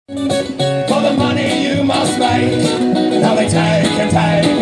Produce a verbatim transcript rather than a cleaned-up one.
For the money you must make, now they take and take